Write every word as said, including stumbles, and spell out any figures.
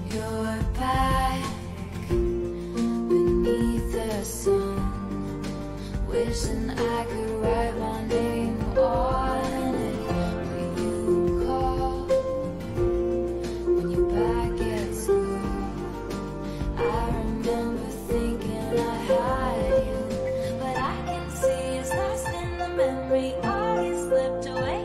You're back beneath the sun, wishing I could write my name on it. Will you call when you're back at school? I remember thinking I had you, but I can see it's lost in the memory. All you slipped away.